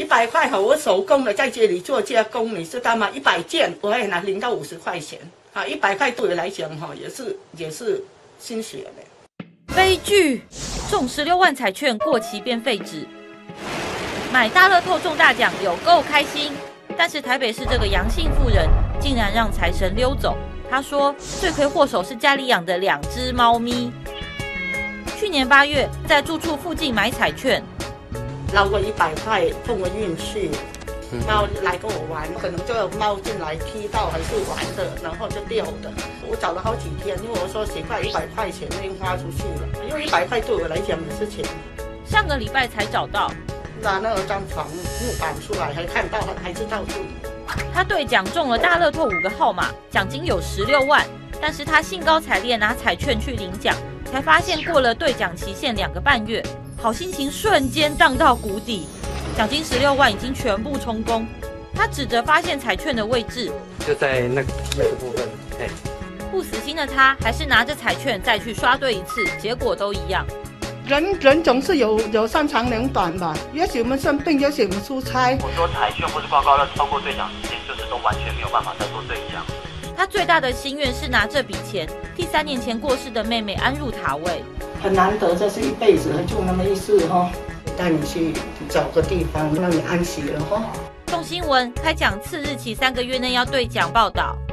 100块哈，我手工的在这里做加工，你知道吗？100件我会拿0到50块钱啊，100块对我来讲哈，也是心血的。 悲剧，中16万彩券过期变废纸。买大乐透中大奖有够开心，但是台北市这个杨姓妇人竟然让财神溜走。他说，罪魁祸首是家里养的2只猫咪。去年8月，在住处附近买彩券， 捞个100块碰个运气，猫来跟我玩，可能就有猫进来踢到还是玩的，然后就掉的。我找了好几天，因为我说奇怪，100块钱已经花出去了，因为100块对我来讲也是钱。 上个礼拜才找到， 拿那个张床木板出来，还看到还知道是。 他兑奖中了大乐透5个号码，奖金有16万，但是他兴高采烈拿彩券去领奖，才发现过了兑奖期限2个半月，好心情瞬间荡到谷底，奖金16万已经全部充公。他指着发现彩券的位置， 就在那个部分。 不死心的他，还是拿着彩券再去刷对一次，结果都一样。 人总是有3长2短吧，也许我们生病，也许我们出差。 我说彩券或是刮刮乐超过兑奖时间，就是都完全没有办法再做兑奖。 他最大的心愿是拿这笔钱替3年前过世的妹妹安入塔位。 很难得，这是一辈子就那么一次哈，带你去找个地方让你安息了哈。 众新闻开奖次日起3个月内要兑奖报道。